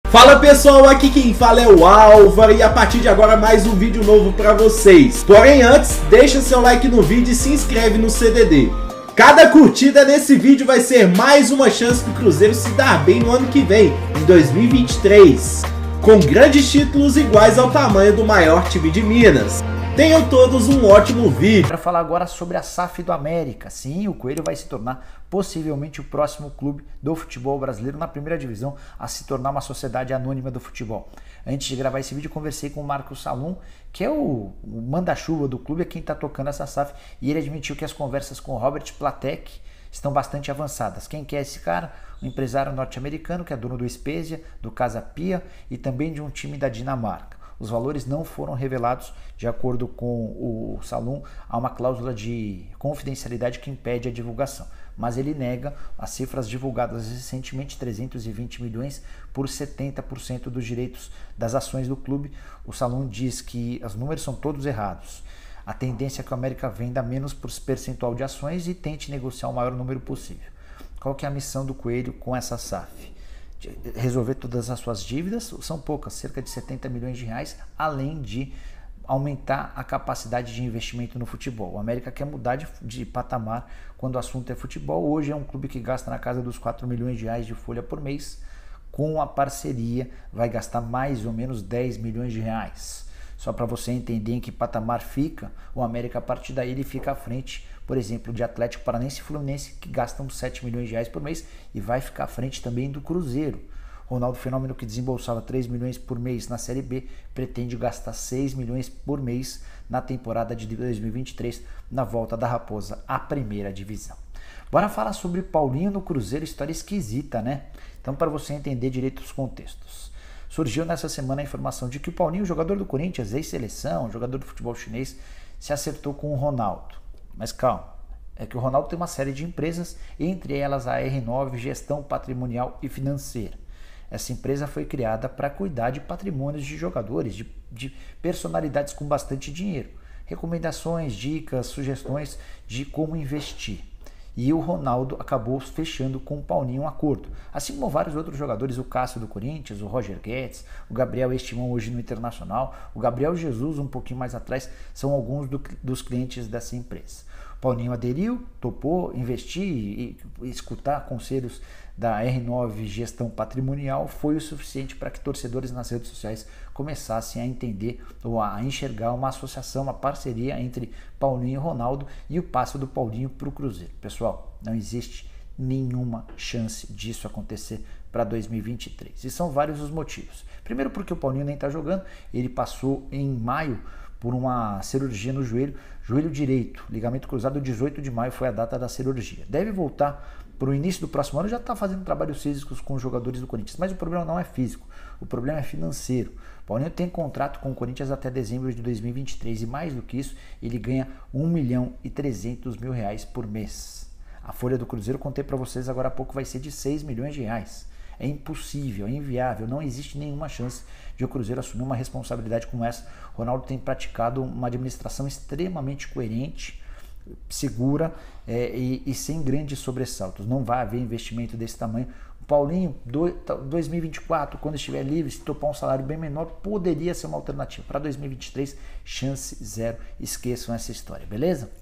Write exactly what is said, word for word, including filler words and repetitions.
Fala pessoal, aqui quem fala é o Álvaro e a partir de agora mais um vídeo novo pra vocês. Porém antes, deixa seu like no vídeo e se inscreve no C D D. Cada curtida desse vídeo vai ser mais uma chance do Cruzeiro se dar bem no ano que vem, em dois mil e vinte e três, com grandes títulos iguais ao tamanho do maior time de Minas. Tenham todos um ótimo vídeo. Para falar agora sobre a S A F do América. Sim, o Coelho vai se tornar possivelmente o próximo clube do futebol brasileiro na primeira divisão a se tornar uma sociedade anônima do futebol. Antes de gravar esse vídeo, conversei com o Marcos Salum, que é o, o manda-chuva do clube, é quem está tocando essa S A F, e ele admitiu que as conversas com o Robert Platek estão bastante avançadas. Quem que é esse cara? Um empresário norte-americano que é dono do Spezia, do Casa Pia e também de um time da Dinamarca. Os valores não foram revelados, de acordo com o Salum, há uma cláusula de confidencialidade que impede a divulgação. Mas ele nega as cifras divulgadas recentemente, trezentos e vinte milhões por setenta por cento dos direitos das ações do clube. O Salum diz que os números são todos errados. A tendência é que o América venda menos por percentual de ações e tente negociar o maior número possível. Qual que é a missão do Coelho com essa S A F? Resolver todas as suas dívidas, são poucas, cerca de setenta milhões de reais, além de aumentar a capacidade de investimento no futebol. O América quer mudar de, de patamar quando o assunto é futebol. Hoje é um clube que gasta na casa dos quatro milhões de reais de folha por mês. Com a parceria vai gastar mais ou menos dez milhões de reais. Só para você entender em que patamar fica, o América a partir daí ele fica à frente, por exemplo, de Atlético Paranaense e Fluminense, que gastam sete milhões de reais por mês, e vai ficar à frente também do Cruzeiro. Ronaldo Fenômeno, que desembolsava três milhões por mês na Série B, pretende gastar seis milhões por mês na temporada de dois mil e vinte e três, na volta da Raposa à primeira divisão. Bora falar sobre Paulinho no Cruzeiro, história esquisita, né? Então, para você entender direito os contextos. Surgiu nessa semana a informação de que o Paulinho, jogador do Corinthians, ex-seleção, jogador do futebol chinês, se acertou com o Ronaldo. Mas calma, é que o Ronaldo tem uma série de empresas, entre elas a R nove Gestão Patrimonial e Financeira. Essa empresa foi criada para cuidar de patrimônios de jogadores, de, de personalidades com bastante dinheiro. Recomendações, dicas, sugestões de como investir. E o Ronaldo acabou fechando com o Paulinho um acordo. Assim como vários outros jogadores, o Cássio do Corinthians, o Roger Guedes, o Gabriel Estimão hoje no Internacional, o Gabriel Jesus um pouquinho mais atrás, são alguns do, dos clientes dessa empresa. O Paulinho aderiu, topou investir e, e escutar conselhos da R nove Gestão Patrimonial foi o suficiente para que torcedores nas redes sociais começassem a entender ou a enxergar uma associação, uma parceria entre Paulinho e Ronaldo e o passe do Paulinho para o Cruzeiro. Pessoal, não existe nenhuma chance disso acontecer para dois mil e vinte e três. E são vários os motivos. Primeiro porque o Paulinho nem está jogando, ele passou em maio por uma cirurgia no joelho, joelho direito, ligamento cruzado, dezoito de maio foi a data da cirurgia. Deve voltar para o início do próximo ano, já está fazendo trabalhos físicos com os jogadores do Corinthians, mas o problema não é físico, o problema é financeiro. O Paulinho tem contrato com o Corinthians até dezembro de dois mil e vinte e três e mais do que isso, ele ganha um milhão e trezentos mil reais por mês. A folha do Cruzeiro, contei para vocês agora há pouco, vai ser de seis milhões de reais. É impossível, é inviável, não existe nenhuma chance de o Cruzeiro assumir uma responsabilidade como essa. O Ronaldo tem praticado uma administração extremamente coerente, segura é, e, e sem grandes sobressaltos. Não vai haver investimento desse tamanho. O Paulinho, do, dois mil e vinte e quatro, quando estiver livre, se topar um salário bem menor, poderia ser uma alternativa. Para dois mil e vinte e três, chance zero. Esqueçam essa história, beleza?